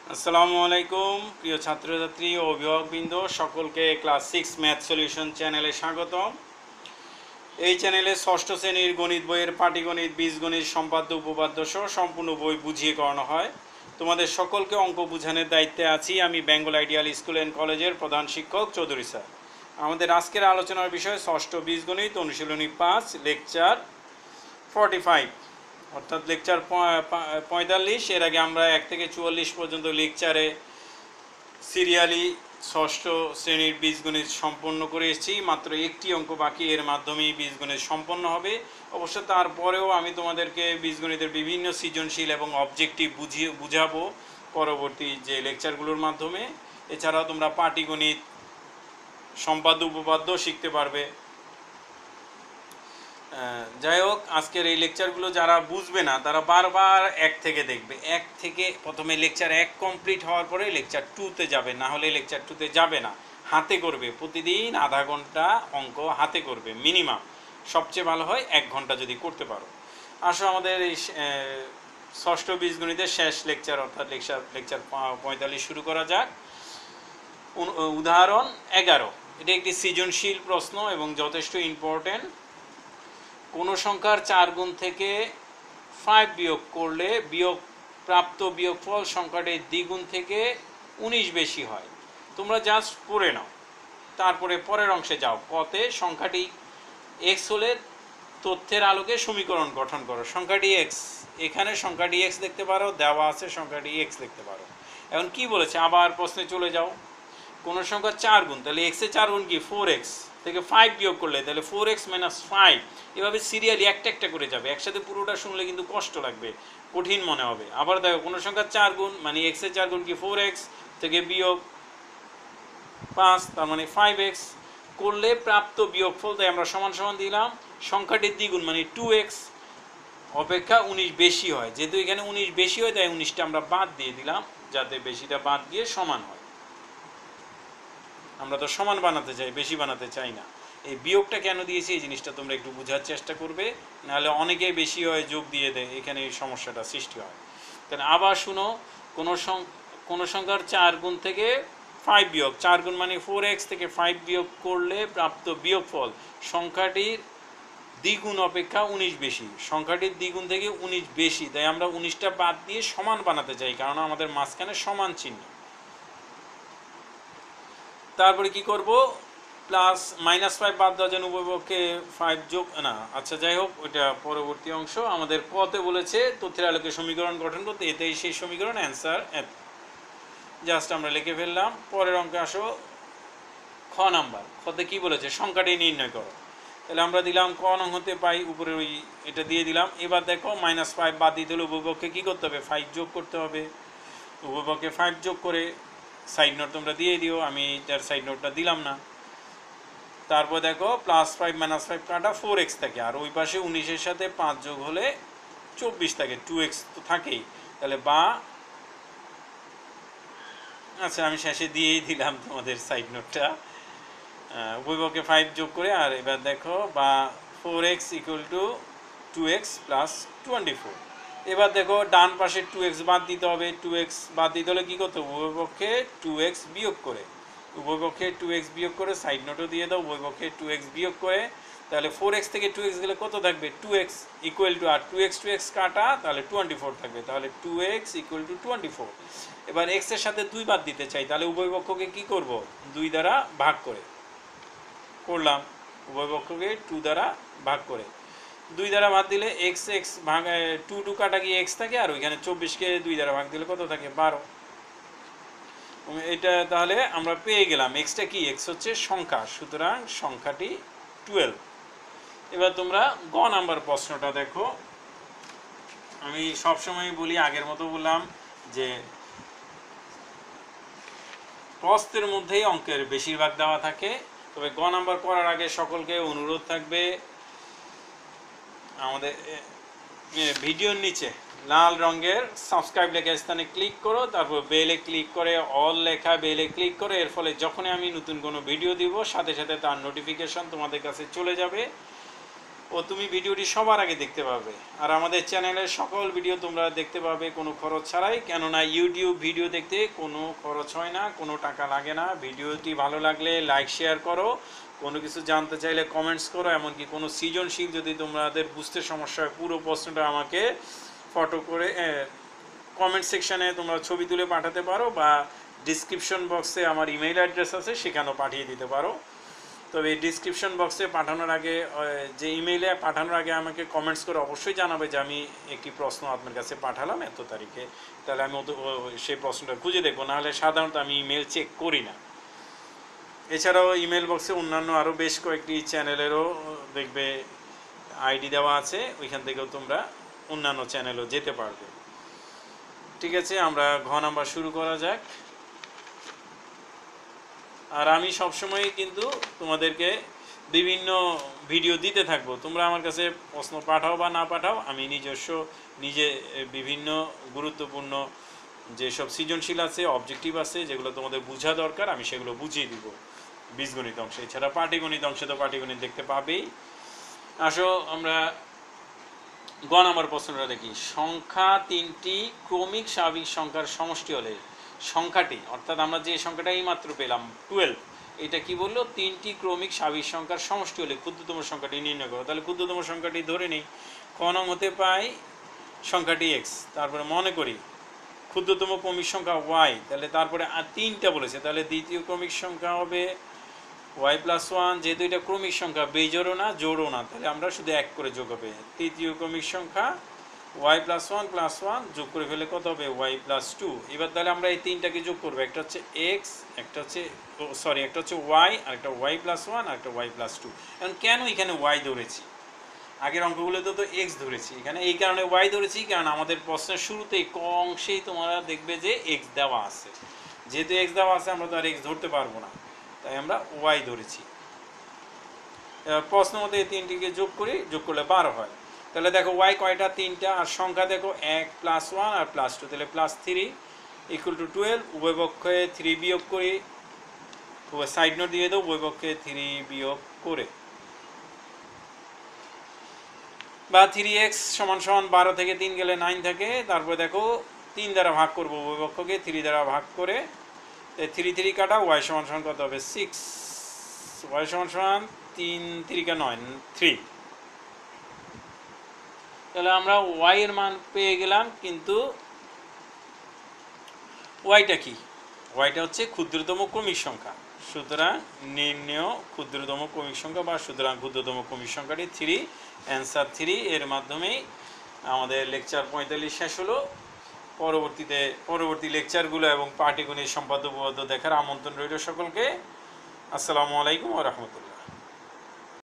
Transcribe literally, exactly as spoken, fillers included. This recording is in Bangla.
আসসালামু আলাইকুম প্রিয় ছাত্রছাত্রী ও অভিভাবকবৃন্দ, সকলকে ক্লাস সিক্স ম্যাথ সলিউশন চ্যানেলে স্বাগতম। এই চ্যানেলে ষষ্ঠ শ্রেণীর গণিত বইয়ের পাটিগণিত, বীজগণিত, সম্পাদ্য, উপপাদ্য সহ সম্পূর্ণ বই বুঝিয়ে করানো হয়। তোমাদের সকলকে অঙ্ক বোঝানোর দায়িত্বে আছি আমি বেঙ্গল আইডিয়াল স্কুল অ্যান্ড কলেজের প্রধান শিক্ষক চৌধুরী স্যার। আমাদের আজকের আলোচনার বিষয় ষষ্ঠ বীজগণিত অনুশীলনী পাঁচ, লেকচার ফর্টি ফাইভ অর্থাৎ লেকচার পঁয়তাল্লিশ। এর আগে আমরা এক থেকে চুয়াল্লিশ পর্যন্ত লেকচারে সিরিয়ালি ষষ্ঠ শ্রেণীর বীজগণিত সম্পন্ন করে এসেছি। মাত্র একটি অঙ্ক বাকি, এর মাধ্যমেই বীজগণিত সম্পন্ন হবে। অবশ্য তারপরেও আমি তোমাদেরকে বীজগণিতের বিভিন্ন সৃজনশীল এবং অবজেক্টিভ বুঝিয়ে বুঝাবো পরবর্তী যে লেকচারগুলোর মাধ্যমে। এছাড়াও তোমরা পাটিগণিত, সম্পাদ্য, উপপাদ্য শিখতে পারবে। যাই হোক, আজকের এই লেকচারগুলো যারা বুঝবে না তারা বারবার এক থেকে দেখবে। এক থেকে প্রথমে লেকচার এক কমপ্লিট হওয়ার পরে লেকচার টুতে যাবে, না হলে লেকচার টুতে যাবে না। হাতে করবে, প্রতিদিন আধা ঘন্টা অঙ্ক হাতে করবে মিনিমাম। সবচেয়ে ভালো হয় এক ঘন্টা যদি করতে পারো। আসো আমাদের এই ষষ্ঠ বীজগণিতের শেষ লেকচার অর্থাৎ লেকচার লেকচার পঁয়তাল্লিশ শুরু করা যাক। উদাহরণ এগারো, এটা একটি সৃজনশীল প্রশ্ন এবং যথেষ্ট ইম্পর্টেন্ট। কোনো সংখ্যার চার গুণ থেকে ফাইভ বিয়োগ করলে বিয়োগ প্রাপ্ত বিয়োগফল সংখ্যাটির দ্বিগুণ থেকে উনিশ বেশি হয়। তোমরা জাস্ট পড়ে নাও, তারপরে পরের অংশে যাও। কতে সংখ্যাটি এক্স হলে তথ্যের আলোকে সমীকরণ গঠন করো। সংখ্যাটি এক্স, এখানে সংখ্যাটি এক্স দেখতে পারো, দেওয়া আছে সংখ্যাটি এক্স দেখতে পারো। এখন কি বলেছে, আবার প্রশ্নে চলে যাও। কোনো সংখ্যা চার গুণ, তাহলে এক্সের চার গুণ কি ফোর এক্স, থেকে ফাইভ বিয়োগ করলে তাহলে ফোর এক্স মাইনাস ফাইভ। এভাবে সিরিয়ালি একটা একটা করে যাবে। একসাথে পুরোটা শুনলে কিন্তু কষ্ট লাগবে, কঠিন মনে হবে। আবার দেখো, কোনো সংখ্যা চার গুণ মানে এক্সের চার গুণ কি ফোর এক্স, থেকে বিয়োগ পাঁচ, তার মানে ফাইভ এক্স করলে প্রাপ্ত বিয়োগফল, তাই আমরা সমান সমান দিলাম। সংখ্যাটির দ্বিগুণ মানে টু এক্স অপেক্ষা উনিশ বেশি হয়। যেহেতু এখানে উনিশ বেশি হয় তাই উনিশটা আমরা বাদ দিয়ে দিলাম, যাতে বেশিটা বাদ দিয়ে সমান হয়। আমরা তো সমান বানাতে চাই, বেশি বানাতে চাই না। এই বিয়োগটা কেন দিয়েছি এই জিনিসটা তোমরা একটু বোঝার চেষ্টা করবে, নাহলে অনেকেই বেশি হয় যোগ দিয়ে দেয়, এখানে এই সমস্যাটা সৃষ্টি হয়। তাহলে আবার শুনো, কোনো কোনো সংখ্যার চার গুণ থেকে ফাইভ বিয়োগ, চার গুণ মানে ফোর এক্স থেকে ফাইভ বিয়োগ করলে প্রাপ্ত বিয়োগফল সংখ্যাটির দ্বিগুণ অপেক্ষা উনিশ বেশি। সংখ্যাটির দ্বিগুণ থেকে উনিশ বেশি, তাই আমরা উনিশটা বাদ দিয়ে সমান বানাতে চাই, কারণ আমাদের মাঝখানে সমান চিহ্ন। তারপরে কি করব, প্লাস মাইনাস ফাইভ বাদ দেওয়ার জন্য উভয়পক্ষে ফাইভ যোগ না, আচ্ছা যাই হোক, ওইটা পরবর্তী অংশ। আমাদের কতে বলেছে তথ্যের আলোকে সমীকরণ গঠন করতে, এতেই সেই সমীকরণ অ্যান্সার এত। জাস্ট আমরা লিখে ফেললাম। পরের অঙ্কে আসো, খ নাম্বার। খতে কি বলেছে, সংখ্যাটি নির্ণয় করো। তাহলে আমরা দিলাম ক নং হতে পাই, উপরে ওই এটা দিয়ে দিলাম। এবার দেখো, মাইনাস ফাইভ বাদ দিতে হলে উভয়পক্ষে কী করতে হবে, ফাইভ যোগ করতে হবে। উভয়পক্ষে ফাইভ যোগ করে সাইড নোট তোমরা দিয়ে দিও, আমি এটার সাইড নোটটা দিলাম না। তারপর দেখো, প্লাস ফাইভ মাইনাস ফাইভ কাটা ফোর এক্স থাকে, আর ওই পাশে উনিশের সাথে পাঁচ যোগ হলে চব্বিশ থাকে, টু এক্স তো থাকেই। তাহলে বা, আচ্ছা আমি শেষে দিয়েই দিলাম তোমাদের সাইড নোটটা। উভয়পক্ষে ফাইভ যোগ করে, আর এবার দেখো বা four x equal to two x plus twenty four. এবার দেখো, ডান পাশে টু এক্স বাদ দিতে হবে। টু এক্স বাদ দিতে হলে কী করতে হবে, উভয়পক্ষে টু এক্স বিয়োগ করে, উভয়পক্ষে টু এক্স বিয়োগ করে সাইড নোটও দিয়ে দাও, উভয়পক্ষে টু এক্স বিয়োগ করে। তাহলে ফোর এক্স থেকে টু এক্স গেলে কত থাকবে, টু এক্স ইকুয়াল টু, আর টু এক্স টু এক্স কাটা, তাহলে টোয়েন্টি ফোর থাকবে। তাহলে two x equal to twenty four. এবার এক্সের সাথে দুই বাদ দিতে চাই, তাহলে উভয়পক্ষকে কী করব, দুই দ্বারা ভাগ করে করলাম। উভয়পক্ষকে টু দ্বারা ভাগ করে, দুই দ্বারা ভাগ দিলে এক্স এক্স ভাগ টু টু কাটা গিয়ে এক্স থাকে, আর ওইখানে চব্বিশকে দুই দ্বারা ভাগ দিলে কত থাকে, বারো। এটা তাহলে আমরা পেয়ে গেলাম, এক্সটা কি, এক্স হচ্ছে সংখ্যা, সুতরাং সংখ্যাটি টুয়েলভ। এবার তোমরা গ নাম্বার প্রশ্নটা দেখো। আমি সবসময় বলি, আগের মতো বললাম যে প্রশ্নের মধ্যেই অঙ্কের বেশিরভাগ দেওয়া থাকে। তবে গ নাম্বার করার আগে সকলকে অনুরোধ থাকবে, আমাদের ভিডিওর নিচে লাল রঙের সাবস্ক্রাইব লেখা স্থানে ক্লিক করো, তারপর বেলে ক্লিক করে অল লেখা বেলে ক্লিক করে, এর ফলে যখনই আমি নতুন কোনো ভিডিও দিব সাথে সাথে তার নোটিফিকেশন তোমাদের কাছে চলে যাবে। ও তুমি ভিডিওটি সবার আগে দেখতে পাবে। আর আমাদের চ্যানেলের সকল ভিডিও তোমরা দেখতে পাবে কোনো খরচ ছাড়াই, কেননা ইউটিউব ভিডিও দেখতে কোনো খরচ হয় না, কোনো টাকা লাগে না। ভিডিওটি ভালো লাগলে লাইক শেয়ার করো, কোনো কিছু জানতে চাইলে কমেন্টস করো, এমনকি কোনো সৃজনশীল যদি তোমাদের বুঝতে সমস্যা হয় পুরো প্রশ্নটা আমাকে ফটো করে কমেন্ট সেকশানে তোমরা ছবি তুলে পাঠাতে পারো, বা ডিসক্রিপশন বক্সে আমার ইমেইল অ্যাড্রেস আছে সেখানেও পাঠিয়ে দিতে পারো। তবে এই ডিসক্রিপশন বক্সে পাঠানোর আগে, যে ইমেইলে পাঠানোর আগে আমাকে কমেন্টস করে অবশ্যই জানাবে যে আমি একটি প্রশ্ন আপনার কাছে পাঠালাম এত তারিখে, তাহলে আমি সেই প্রশ্নটা খুঁজে দেখবো, নাহলে সাধারণত আমি ইমেল চেক করি না। এছাড়াও ইমেল বক্সে অন্যান্য আরও বেশ কয়েকটি চ্যানেলেরও দেখবে আইডি দেওয়া আছে, ওইখান থেকেও তোমরা অন্যান্য চ্যানেলও যেতে পারবে। ঠিক আছে, আমরা ঘ নাম্বার শুরু করা যাক। আর আমি সবসময় কিন্তু তোমাদেরকে বিভিন্ন ভিডিও দিতে থাকবো, তোমরা আমার কাছে প্রশ্ন পাঠাও বা না পাঠাও, আমি নিজস্ব নিজে বিভিন্ন গুরুত্বপূর্ণ যেসব সৃজনশীল আছে, অবজেক্টিভ আছে, যেগুলো তোমাদের বোঝা দরকার আমি সেগুলো বুঝিয়ে দিব বীজগণিত অংশে। এছাড়া পাটিগণিত অংশে তো পাটিগণিত দেখতে পাবেই। আসো আমরা গ নাম্বার প্রশ্নটা দেখি। সংখ্যা তিনটি ক্রমিক স্বাভাবিক সংখ্যার সমষ্টি হলে সংখ্যাটি, অর্থাৎ আমরা যে সংখ্যাটা এই মাত্র পেলাম টুয়েলভ, এটা কি বললো, তিনটি ক্রমিক স্বাভাবিক সংখ্যার সমষ্টি হলে ক্ষুদ্রতম সংখ্যাটি নির্ণয় করো। তাহলে ক্ষুদ্রতম সংখ্যাটি ধরে নিই, ক নং হতে পাই সংখ্যাটি এক্স, তারপরে মনে করি ক্ষুদ্রতম ক্রমিক সংখ্যা ওয়াই, তাহলে তারপরে আর তিনটা বলেছে, তাহলে দ্বিতীয় ক্রমিক সংখ্যা হবে ওয়াই প্লাস ওয়ান, যেহেতু এটা ক্রমিক সংখ্যা বেজোড়ও না জোড়ও না, তাহলে আমরা শুধু এক করে যোগ হবে। তৃতীয় ক্রমিক সংখ্যা y plus one plus one, যোগ করে ফেলে কত হবে ওয়াই প্লাস টু। এবার তাহলে আমরা এই তিনটাকে যোগ করবো, একটা হচ্ছে এক্স, একটা হচ্ছে সরি একটা হচ্ছে ওয়াই, আর একটা ওয়াই প্লাস ওয়ান, আর একটা ওয়াই প্লাস টু। এখন কেন এখানে ওয়াই ধরেছি, আগের অঙ্কগুলোতে তো এক্স ধরেছি, এখানে এই কারণে ওয়াই ধরেছি, কারণ আমাদের প্রশ্নের শুরুতেই ক অংশেই তোমরা দেখবে যে এক্স দেওয়া আছে, যেহেতু এক্স দেওয়া আছে আমরা তো আর এক্স ধরতে পারবো না, তাই আমরা ওয়াই ধরেছি। প্রশ্ন মতো এই তিনটিকে যোগ করি, যোগ করলে বারো হয়। তাহলে দেখো ওয়াই কয়টা, তিনটা, আর সংখ্যা দেখো এক প্লাস ওয়ান আর প্লাস টু, তাহলে plus three equal to twelve. উভয় পক্ষে থ্রি বিয়োগ করি, সাইড নোট দিয়ে দেবো, উভয় পক্ষে থ্রি বিয়োগ করে, বা থ্রি এক্স সমান সমান বারো থেকে তিন গেলে নাইন থাকে। তারপরে দেখো তিন দ্বারা ভাগ করবো উভয় পক্ষকে, থ্রি দ্বারা ভাগ করে থ্রি থ্রি কাটা, ওয়াই সমান সমান কত হবে সিক্স, ওয়াই সমান সমান তিন থ্রিকা নয়, থ্রি। তাহলে আমরা ওয়াই এর মান পেয়ে গেলাম, কিন্তু ওয়াইটা কি, ওয়াইটা হচ্ছে ক্ষুদ্রতম ক্রমিক সংখ্যা, সুতরাং নির্ণেয় ক্ষুদ্রতম ক্রমিক সংখ্যা, বা সুতরাং ক্ষুদ্রতম ক্রমিক সংখ্যাটি থ্রি, অ্যান্সার থ্রি। এর মাধ্যমেই আমাদের লেকচার পঁয়তাল্লিশ শেষ হলো। পরবর্তীতে পরবর্তী লেকচারগুলো এবং পাটিগণিত সম্পাদ্য উপপাদ্য দেখার আমন্ত্রণ রইল সকলকে। আসসালামু আলাইকুম ওয়া রাহমাতুল্লাহ।